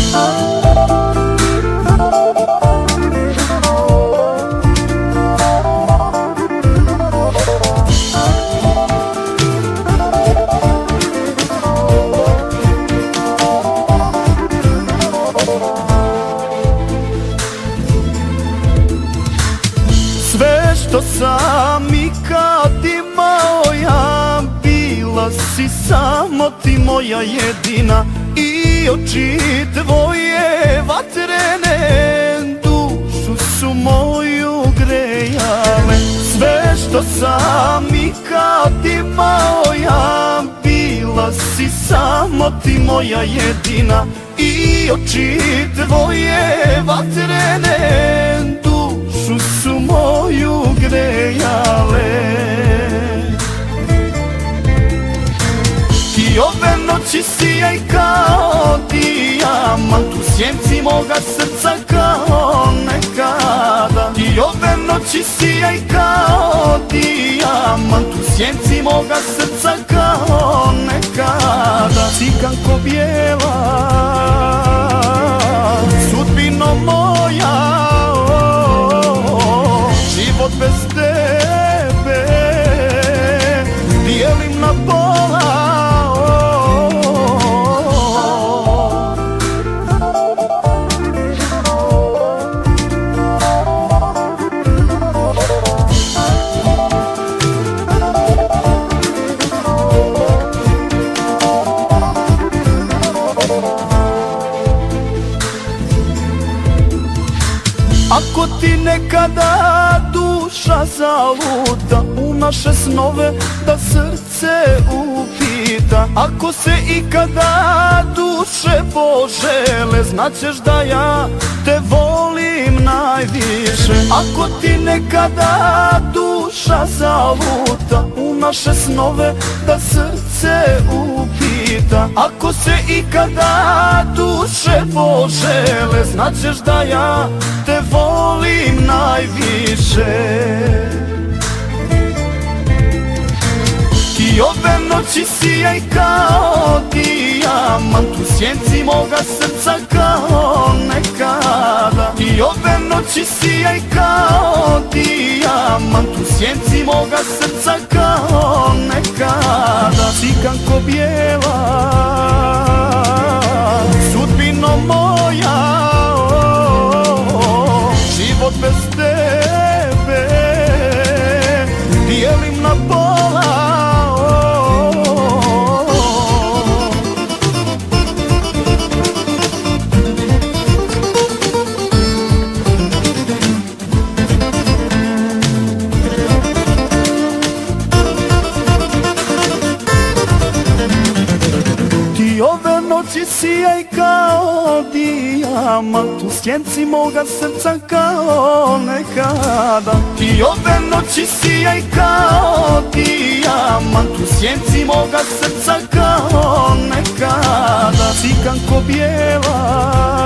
Sve što sam ikad imao ja, bila si samo ti moja jedina. I oči tvoje vatrene dušu su moju grejale. Sve što sam ikad imao ja, bila si samo ti moja jedina. I oči tvoje vatrene dušu su moju grejale. Ti ove noći sijaj kao dijamant u sjenci moga srca kao nekada. Ti ove noći sijaj kao dijamant u sjenci moga srca kao nekada. Ciganko bijela, sudbino moja, život bez tebe dijelim na pola. Ako ti nekada duša zaluta u naše snove da srce upita, ako se ikada duše požele, znaćeš da ja te volim najviše. Ako ti nekada duša zaluta u naše snove da srce upita, ako se ikada duše požele, znaćeš da ja te volim najviše. Ti ove noći sijaj kao dijamant u sjenci moga srca kao nekada. Ti ove noći sijaj kao dijamant u sjenci moga srca kao nekada. Ciganko bijela, sudbino moja, život bez tebe dijelim na pola. Ti ove noći sijaj kao dijamant u sjenci moga srca kao nekada. Ti ove noći sijaj kao dijamant u sjenci moga srca kao nekada. Ciganko bijela,